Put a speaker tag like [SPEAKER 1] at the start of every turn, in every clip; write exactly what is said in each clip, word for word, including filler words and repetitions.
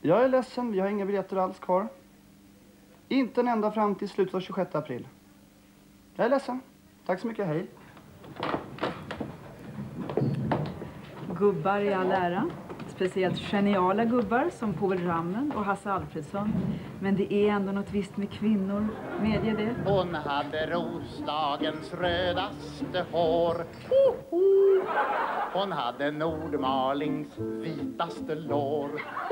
[SPEAKER 1] Jag är ledsen, vi har inga biljetter alls kvar. Inte en enda fram till slutet av tjugosjätte april. Jag är ledsen. Tack så mycket, hej.
[SPEAKER 2] Gubbar i all ära. Speciellt geniala gubbar som Povel Ramel och Hasse Alfredsson. Men det är ändå något visst med kvinnor. Medge det.
[SPEAKER 3] Hon hade Roslagens rödaste hår. Hon hade Nordmalings vitaste lår.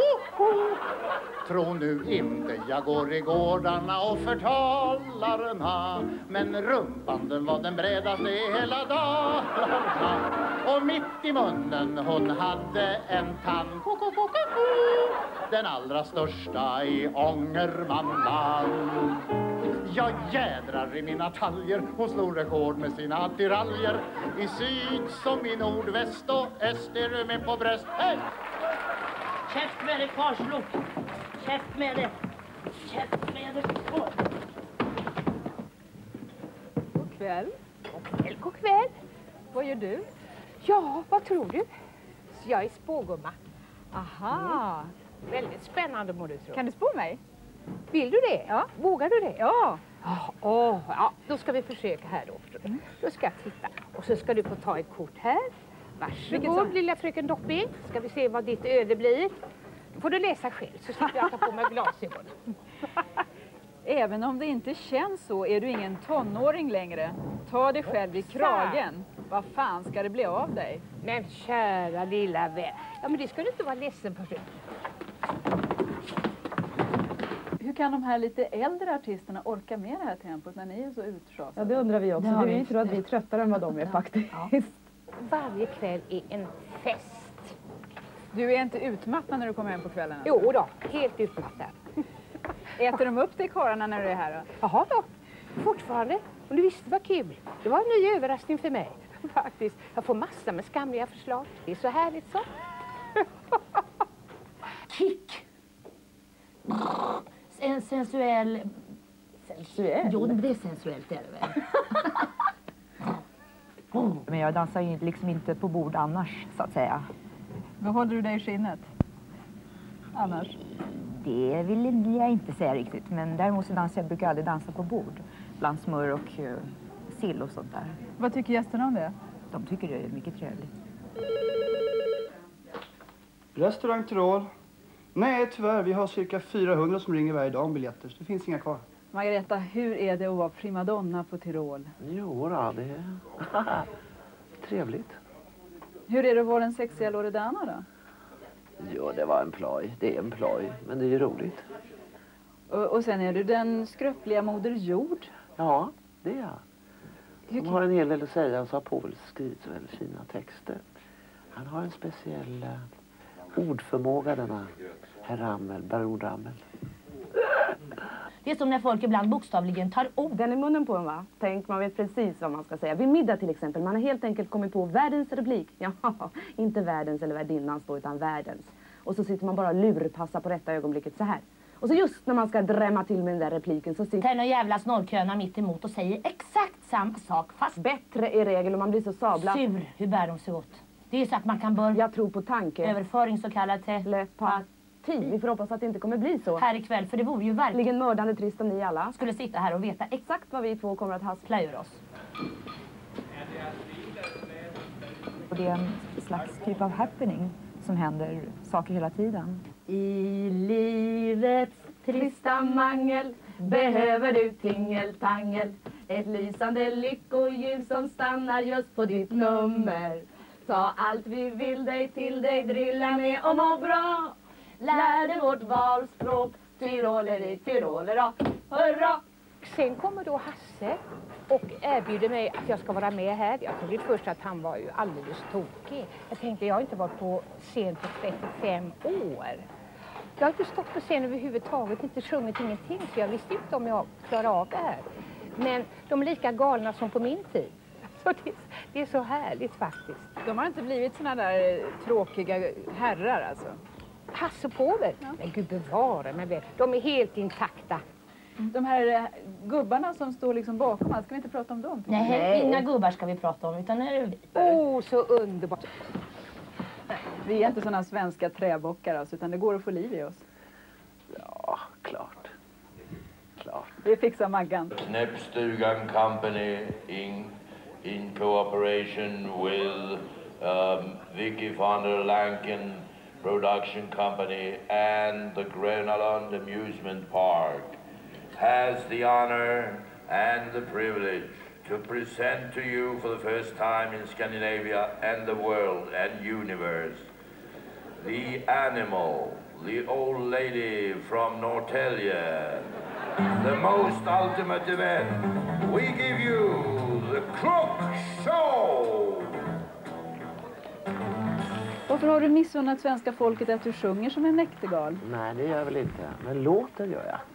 [SPEAKER 3] Tro nu inte jag går i gårdarna och förtalarna, men rumpan den var den bredaste i hela Dalarna. Och mitt i munnen hon hade en tand, den allra största i Ångermanland. Jag jädrar i mina taljer, hon slog rekord med sina attiraljer. I syd som i nord, väst och öst är du med på bröst. Hej!
[SPEAKER 4] Käft med det, Karlslok! Käft med det! Käft med det! Oh.
[SPEAKER 2] God kväll.
[SPEAKER 5] God kväll, god kväll.
[SPEAKER 2] Vad gör du?
[SPEAKER 5] Ja, vad tror du? Jag är spågumma.
[SPEAKER 2] Aha.
[SPEAKER 5] Mm. Väldigt spännande må du tro.
[SPEAKER 2] Kan du spå mig?
[SPEAKER 5] Vill du det?
[SPEAKER 2] Ja.
[SPEAKER 5] Vågar du det?
[SPEAKER 2] Ja.
[SPEAKER 5] Oh, oh, ja, då ska vi försöka här då. Mm. Då ska jag titta. Och så ska du få ta ett kort här. Varsågod, lilla fröken Doppy. Ska vi se vad ditt öde blir. Då får du läsa själv så slipper jag ta på mig glasögon.
[SPEAKER 2] Även om det inte känns så är du ingen tonåring längre. Ta dig själv i kragen. Vad fan ska det bli av dig?
[SPEAKER 5] Men kära lilla vän. Ja, men det ska du inte vara ledsen för.
[SPEAKER 2] Hur kan de här lite äldre artisterna orka med det här tempot när ni är så uttjatade?
[SPEAKER 6] Ja, det undrar vi också. Ja, vi tror att vi är tröttare än vad de är faktiskt. Ja.
[SPEAKER 5] Varje kväll är en fest.
[SPEAKER 2] Du är inte utmattad när du kommer hem på kvällen?
[SPEAKER 5] Jo då, helt utmattad.
[SPEAKER 2] Äter de upp till karlarna när du är här då?
[SPEAKER 5] Jaha då, fortfarande. Och du visste vad kul. Det var en ny överraskning för mig. Faktiskt. Jag får massor med skamliga förslag. Det är så härligt så.
[SPEAKER 4] Kick! En sensuell...
[SPEAKER 6] Sensuell?
[SPEAKER 4] Jo, det är sensuellt är det väl.
[SPEAKER 7] Men jag dansar ju liksom inte på bord annars, så att säga.
[SPEAKER 2] Vad håller du dig i skinnet? Annars?
[SPEAKER 7] Det vill jag inte säga riktigt. Men däremot så dansar jag, brukar jag aldrig dansa på bord. Bland smör och uh, sill och sånt där.
[SPEAKER 2] Vad tycker gästerna om det?
[SPEAKER 7] De tycker det är mycket trevligt.
[SPEAKER 1] Restaurang Tyrol. Nej, tyvärr. Vi har cirka fyrahundra som ringer varje dag om biljetter. Så det finns inga kvar.
[SPEAKER 2] Margareta, hur är det att vara primadonna på Tyrol?
[SPEAKER 8] Jo, då, det är trevligt.
[SPEAKER 2] Hur är det att vara den sexiga Loredana då?
[SPEAKER 8] Jo, det var en ploj. Det är en ploj, men det är ju roligt.
[SPEAKER 2] Och, och sen är du den skröpliga Moder Jord.
[SPEAKER 8] Ja, det är jag.
[SPEAKER 2] Hur...
[SPEAKER 8] De har en hel del att säga och så har Povel skrivit väldigt fina texter. Han har en speciell uh, ordförmåga, denna herr Ramel, baron Ramel.
[SPEAKER 4] Det är som när folk ibland bokstavligen tar orden
[SPEAKER 6] i munnen på en, va? Tänk, man vet precis vad man ska säga. Vid middag till exempel, man har helt enkelt kommit på världens replik. Ja, inte världens eller värdinnans då, utan världens. Och så sitter man bara och lurpassar på detta ögonblicket så här. Och så just när man ska drämma till med den där repliken så sitter
[SPEAKER 4] den och jävla snorköna mitt emot och säger exakt samma sak, fast
[SPEAKER 6] bättre i regel, och man blir så sabla.
[SPEAKER 4] Sur, hur bär de sig åt? Det är så att man kan börja...
[SPEAKER 6] Jag tror på tanke.
[SPEAKER 4] Överföring, så kallad telepati.
[SPEAKER 6] Vi får hoppas att det inte kommer bli så.
[SPEAKER 4] Här ikväll, för det vore ju verkligen
[SPEAKER 6] mördande trist om ni alla
[SPEAKER 4] skulle sitta här och veta exakt
[SPEAKER 6] vad vi två kommer att haspla ur oss.
[SPEAKER 7] Och det är en slags typ av happening som händer saker hela tiden.
[SPEAKER 6] I livets trista mangel behöver du tingeltangel. Ett lysande lyckoljus som stannar just på ditt nummer. Ta allt vi vill dig till dig, drilla med och må bra. Lär dig vårt valspråk, tyroleri, tyrolera, hurra!
[SPEAKER 5] Sen kommer då Hasse och erbjuder mig att jag ska vara med här. Jag trodde först att han var ju alldeles tokig. Jag tänkte, jag har inte varit på scen på trettiofem år. Jag har inte stått på scen överhuvudtaget, inte sjungit ingenting, så jag visste inte om jag klarar av det här. Men de är lika galna som på min tid. Så det, det är så härligt faktiskt.
[SPEAKER 2] De har inte blivit såna där tråkiga herrar alltså?
[SPEAKER 5] Hasse och Povel? Ja. Men gud bevara mig väl. De är helt intakta.
[SPEAKER 2] De här gubbarna som står liksom bakom, ska vi inte prata om dem?
[SPEAKER 4] Nej, Nej, inga gubbar ska vi prata om, utan är det vi.
[SPEAKER 5] Åh, oh, så underbart.
[SPEAKER 2] Vi är inte såna svenska träbockar alltså, utan det går att få liv i oss.
[SPEAKER 8] Ja, klart. Klart.
[SPEAKER 2] Det fixar Maggan.
[SPEAKER 9] Knäppstugan Company in, in cooperation with um, Vicky von der Lanken Production Company and the Gröna Lund Amusement Park has the honor and the privilege to present to you for the first time in Scandinavia and the world and universe the animal, the old lady from Norrtälje, the most ultimate event. We give you the Crook Show!
[SPEAKER 2] Varför har du missunnat svenska folket att du sjunger som en näktergal?
[SPEAKER 8] Nej, det gör jag väl inte. Men låten gör jag.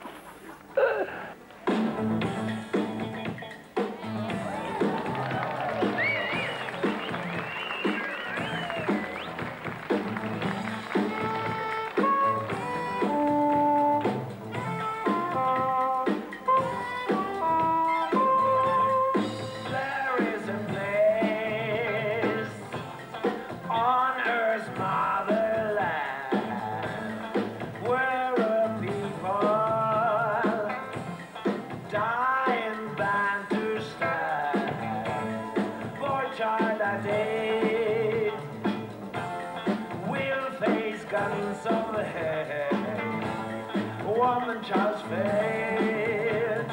[SPEAKER 10] Child's fate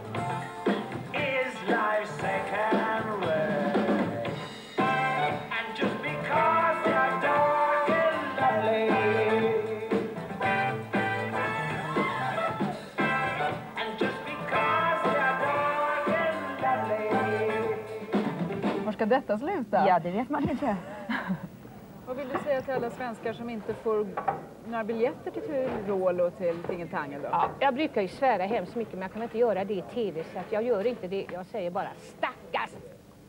[SPEAKER 10] is life's second way, and just because they are dark and lovely, and just because they are dark and lovely.
[SPEAKER 2] Var ska detta sluta?
[SPEAKER 7] Ja, det vet man inte.
[SPEAKER 2] Vad vill du säga till alla svenskar som inte får några biljetter till Tyrol och till Tingeltangel då?
[SPEAKER 5] Ja, jag brukar ju svära hemskt mycket, men jag kan inte göra det i tv, så att jag gör inte det. Jag säger bara stackars